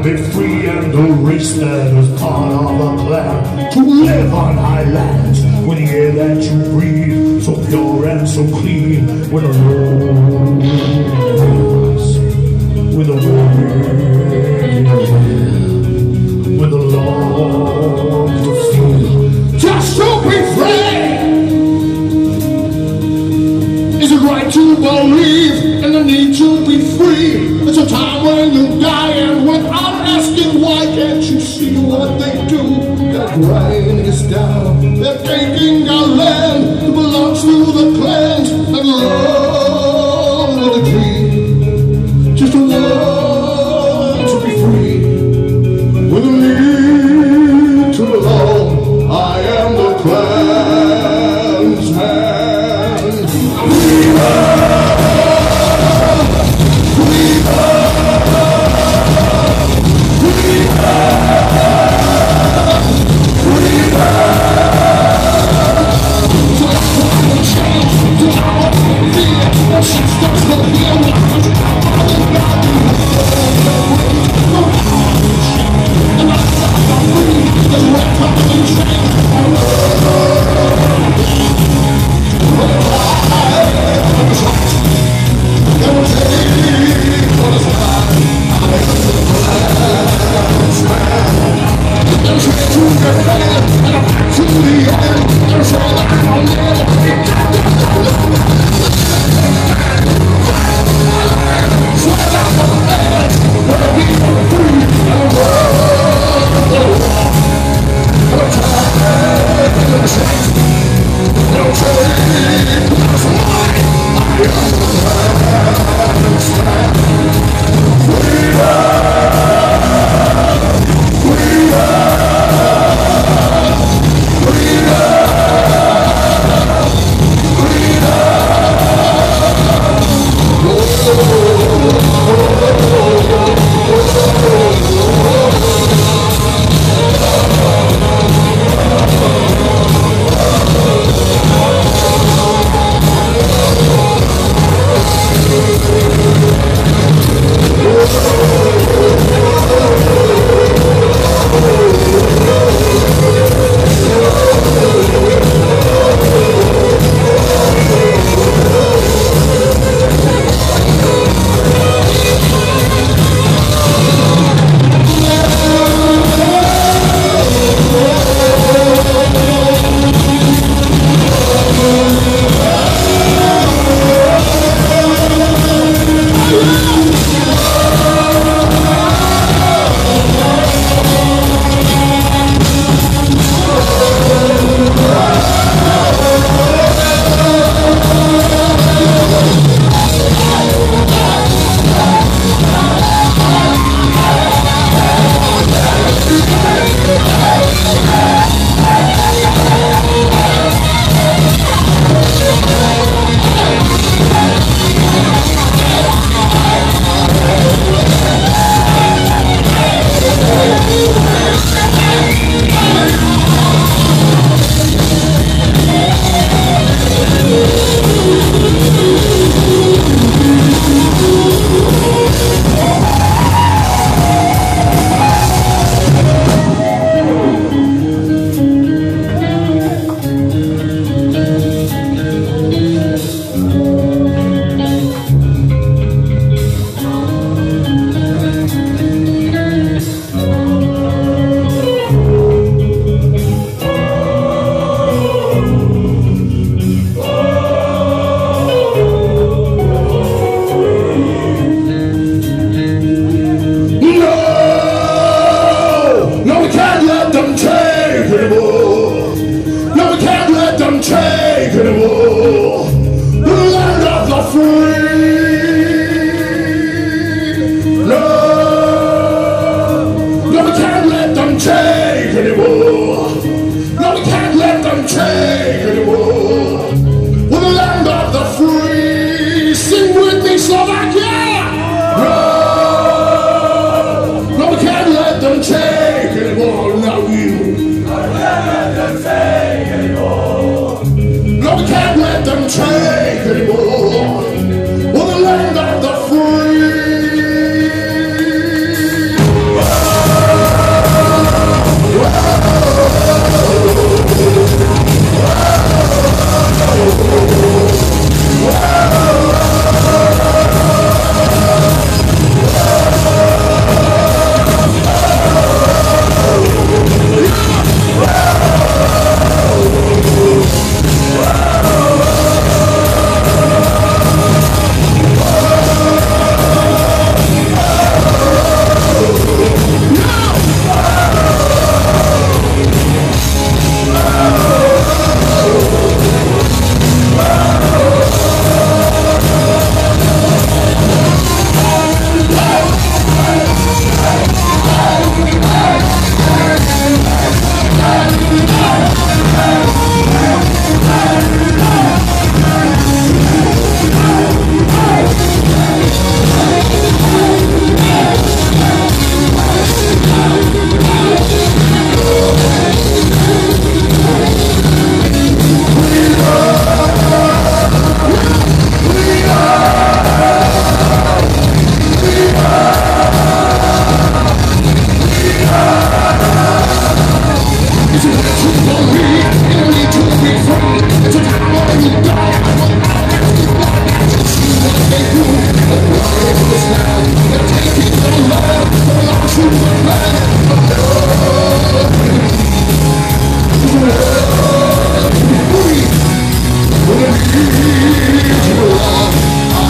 and be free, and the race that was part of a plan to live on high lands, with the air that you breathe, so pure and so clean, with the rose, with the wind, with the love to feel, just to be free. Is it right to believe in the need to be free? It's a time when you die, and without asking why, can't you see what they do? That rain is down, they're taking our land that belongs to the clans, and love with a dream, just to learn to be free, with a need to belong. I am the Clansman.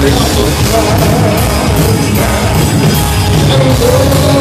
I am the Clansman.